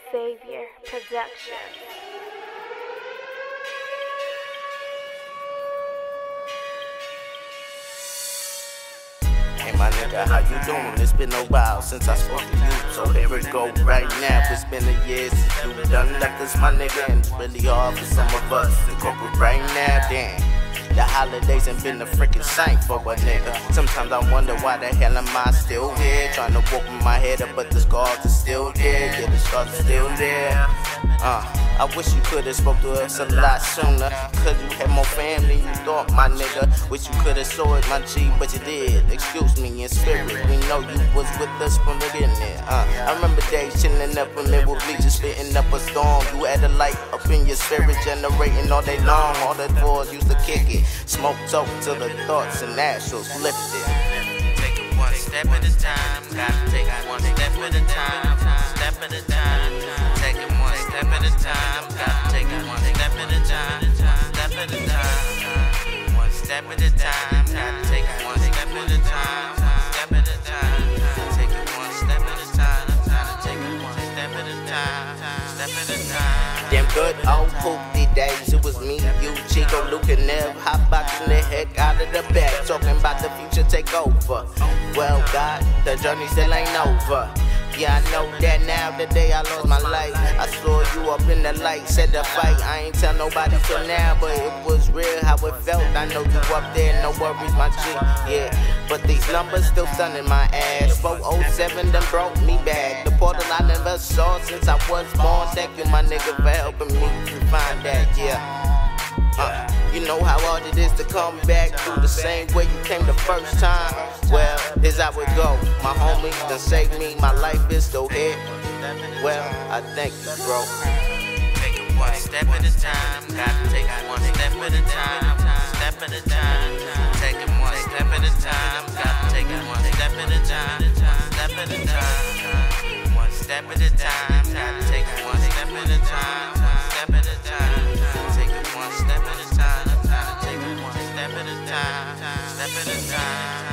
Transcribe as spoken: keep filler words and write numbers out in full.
Savior Production. Hey my nigga, how you doing? It's been a while since I spoke to you, so here we go right now. It's been a year since you done left us, my nigga, and it's really hard for some of us to cope with right now. Damn, the holidays ain't been the freaking same for a nigga. Sometimes I wonder why the hell am I still here, trying to walk with my head up, but the scars are still there. Yeah, the scars are still there. Uh, I wish you could've spoke to us a lot sooner, cause you had more family you thought, my nigga. Wish you could've saw it, my G, but you did. Excuse me, in spirit, we know you was with us from the beginning. Uh, I remember days chillin' up in middle bleachers, spitting up a storm. You had a light up in your spirit, generating all day long. All the doors used to kick it, smoke dope till the thoughts and actuals lifted. Take it one step at a time, gotta take it one step at a time, step at a time. Take it one step at a time, gotta take it one step at a time, step at a time. One step at a time, gotta take it one step at a time, step at a time. Take it one step at a time, gotta take it one step at a time, step at a time. Them good old poopy days, it was me, you, Chico, Luke, and Nev, hotboxing the heck out of the bag, talking about the future take over. Well, God, the journey still ain't over. Yeah, I know that now, the day I lost my life, I saw you up in the light, said the fight, I ain't tell nobody till now, but it was real how it felt. I know you up there, no worries, my G, yeah, but these numbers still stunning my ass. Four oh seven done broke me back, the portal I never saw since I was born. Thank you, my nigga, for helping me to find that, yeah. Uh, you know how hard it is to come back through the same way you came the first time. Well, here's how it go. My homies done saved me, my life is still here. Well, I thank you, bro. Take it one step at a time, gotta take it one step at a time, step at a time. Take it one step at a time, gotta take it one step at a time, step at a time. One step at a time, gotta take it one step at a time, step at a time. Take it one step at a time, gotta take it one step at a time, step at a time.